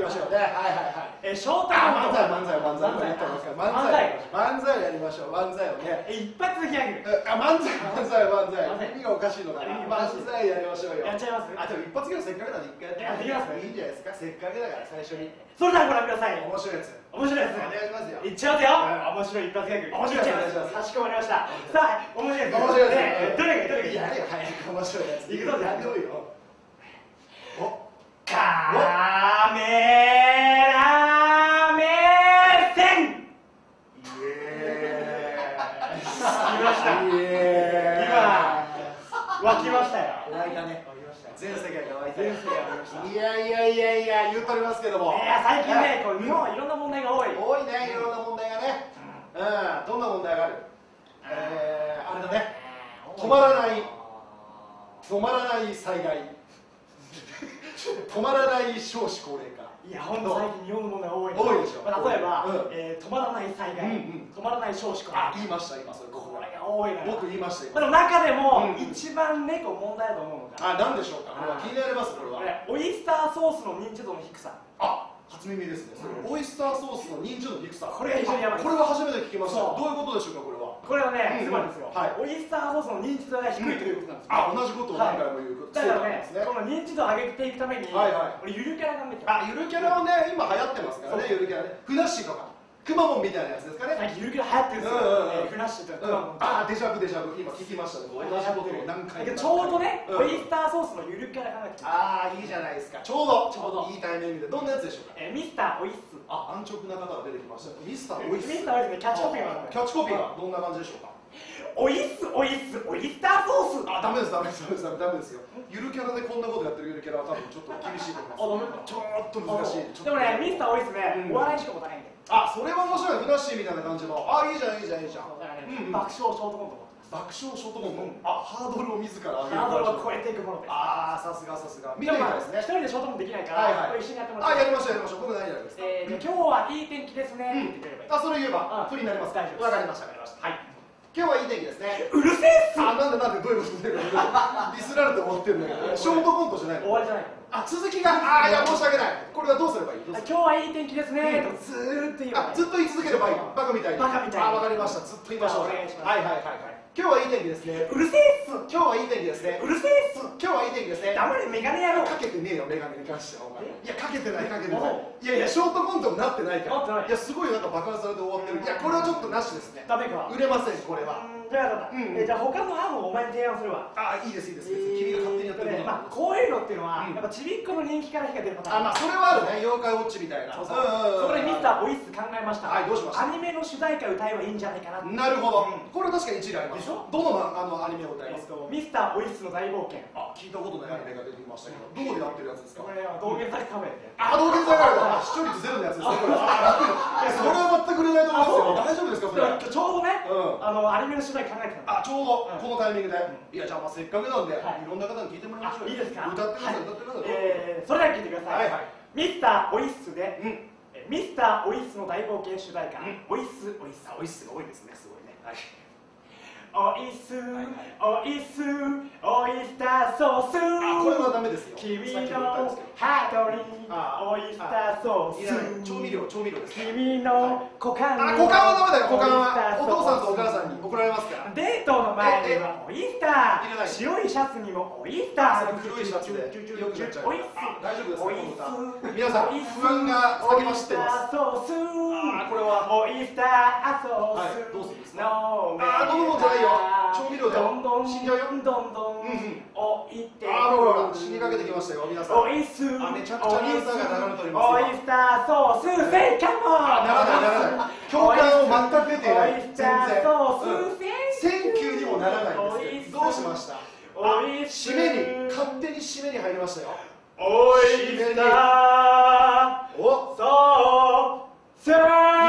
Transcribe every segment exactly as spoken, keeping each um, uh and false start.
しょうね。はいはいはい。 え、ショートコント。 漫才漫才漫才漫才漫才やりましょう。漫才をね。 一発ギャグ。 あ、漫才漫才漫才。意味がおかしいのかな。漫才やりましょうよ。 やっちゃいます。 あ、でも一発ギャグせっかくなんで一回やってみます。いいんじゃないですか。せっかくだから最初に。 それではご覧ください。 面白いやつ。 面白いやつ。 お願いしますよ。 いっちゃいますよ。面白い一発ギャグ。 面白いやつ。 かしこまりました。さあ、面白いやつ。 面白いやつ。 どれがどれがやれよ、早く面白いやつ。 いくぞ、じゃあ。 どうよ。お。 カメラ目線。 イエーイ。 来ました。 イエーイ。 今湧きましたよ。 湧いたね。全世界が湧いた。 全世界が湧きました。 いやいやいやいや、言うとりますけども。 いや、最近ね、こう日本はいろんな問題が多い。 多いね、いろんな問題がね。うん、どんな問題がある。えー、あれだね。止まらない。止まらない災害。止まらない少子高齢化。 いや、本当最近日本の問題多い。 多いでしょ。 例えば、えー、止まらない災害、止まらない少子高齢化。 あ、言いました、今それ。 これが多いな。 僕言いましたよ。 でも中でも一番ね、こう問題だと思うのが。 あ、なんでしょうか。これは気になります。これは。 オイスターソースの認知度の低さ。 あ、初耳ですね。オイスターソースの認知度の低さ。 これが非常にやばい。 これは初めて聞きました。どういうことでしょうか、これは。 これはね、つまりですよ。オイスターソースの認知度が低いということなんですよ。 あ、同じことを何回も言うこと。 だからね、この認知度を上げていくために、俺ゆるキャラがめっちゃ。 あ、ゆるキャラはね、今流行ってますからね、ゆるキャラね。ふなっしーとか。くまモンみたいなやつですかね。 最近ゆるキャラ流行ってるんですよ。ふなっしーとかくまモン。 あ、デジャブデジャブ、今聞きましたね。同じことを何回も。 ちょうどね、オイスターソースのゆるキャラがめっちゃ。 ああ、いいじゃないですか。ちょうど、 ちょうどいいタイミングで。どんなやつでしょうか。 え、ミスターオイス。 あ、安直な方が出てきました。ミスターオイス。 ミスターオイスね、キャッチコピーが。 キャッチコピーがどんな感じでしょうか。 オイスオイスオイスターソース。 あ、ダメですダメですダメですダメですよ。ゆるキャラでこんなことやってるゆるキャラは多分ちょっと厳しいと思います。ちょっと難しい。 でもね、ミスターオイスね、お笑いしか持たないんで。 あ、それは面白い。ふなっしーみたいな感じの。あ、いいじゃんいいじゃんいいじゃん。 爆笑ショートコント。 爆笑ショートコント。あ、ハードルを自ら上げる。 ハードルを超えていくものです。 ああ、さすがさすが。見てみたいですね。 一人でショートコントできないから、一緒にやってもらって。 あ、やりましょうやりましょう。僕何やるんですか。 え、今日はいい天気ですね。って言ってくればいい。 あ、それ言えば不利になります。 大丈夫。 わかりましたわかりました。はい。今日はいい天気ですね。 うるせえっす。 あ、なんでなんでどういうことでディスられて終わってるんだけど。ショートコントじゃない。 終わりじゃない。 あ、続きが、ああ、いや申し訳ない。これはどうすればいい。 今日はいい天気ですね。とずーっと言えば。 ずっと言い続ければいい。バカみたいに。 バカみたいに。 あ、わかりました。ずっと言いましょう。 お願いします。 はいはいはいはい。今日はいい天気ですね。 うるせえっす。 今日はいい天気ですね。 うるせえっす。 今日はいい天気ですね。 黙れメガネ野郎。 かけてねえよメガネに関してはお前。いやかけてないかけてない。いやいやショートコントになってないから。いやすごいなんか爆発されて終わってる。いやこれはちょっとなしですね。 ダメか。 売れませんこれは。 じゃあじゃあ他の案をお前に提案するわ。 あ、いいですいいです。君が勝手にやってる。 まあこういうのっていうのはやっぱちびっこの人気から火が出るパターン。 あ、まあそれはあるね。妖怪ウォッチみたいな。 そうそう。そこでミスターオイス考えました。 はい、どうしました。 アニメの主題歌歌えばいいんじゃないかな。 なるほど。これ確かに一理あります。でしょ。どのあのアニメを歌いますか。 ミスターオイスの大冒険。 あ、聞いたことないアニメが出てきましたけど、どこでやってるやつですか。 これは道玄坂カメラで。 あ、道玄坂カメラ。視聴率ゼロのやつですね。これ。あ、それは全く売れないと思いますよ。大丈夫ですかそれ。 ちょうどね、あのアニメの主題考えてた。 あ、ちょうどこのタイミングで。いやじゃあまあせっかくなんでいろんな方に聞いてもらいましょう。 いいですか。 歌ってください歌ってください。 ええ、それでは聞いてください。はいはい。ミスターオイスでミスターオイスの大冒険主題歌。オイスオイスオイスが多いですね。すごいね。はい。 オイス、オイス、オイスターソース。 あ、これはダメですよ。 君のハートにオイスターソース。 調味料、調味料です。 君の股間に。 あ、股間はダメだよ。股間はお父さんとお母さんに怒られますから。 デートの前にはオイスター。白いシャツにもオイスター。 黒いシャツでよくなっちゃう。 オイス。 大丈夫ですか。 オイス。 皆さん不安が先走ってます。 ソース。 あ、これはオイスターソース。 どうするんですか。 あ、 どんどんじゃないよ。調味料だよ。 どんどん死んじゃうよ。 どんどん置いて。 あ、ほらほら死にかけてきましたよ皆さん。 オイス。 あ、めちゃくちゃニュースが流れております。 オイスターソースセイカモン。 ならないならない。共感を全く出ていない。 オイスターソースセンキューにもならないんです。どうしました。 オイス。 締めに勝手に締めに入りましたよ。 オイスターおソース。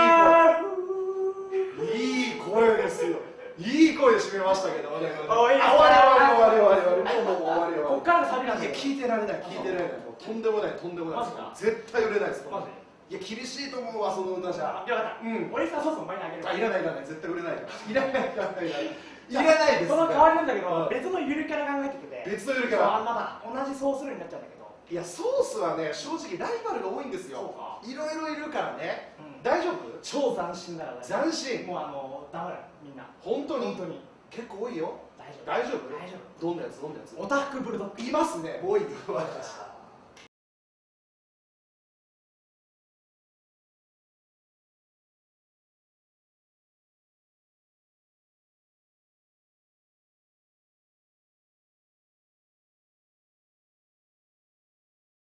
いい声ですよ。いい声で締めましたけど。終わり終わり終わり終わり終わり。もうもう終わり終わり。 こっからのサビなんで。 いや聞いてられない聞いてられない。とんでもないとんでもない。絶対売れないです。 マジで。いや厳しいと思うわその歌じゃ。 よかった。うん。オイスターソースお前にあげる。 あ、いらないいらない絶対売れない。いらないいらないいらないです。 その代わりなんだけど別のゆるキャラ考えてて。 別のゆるキャラ。 あんな同じソース類になっちゃうんだけど。 いやソースはね正直ライバルが多いんですよ。いろいろいるからね、うん、大丈夫？ 超斬新だから斬新。 もうあのダメだみんな。 本当に本当に結構多いよ。 大丈夫大丈夫？ 大丈夫。 どんなやつどんなやつ？ オタフクブルドッグいますね。多い。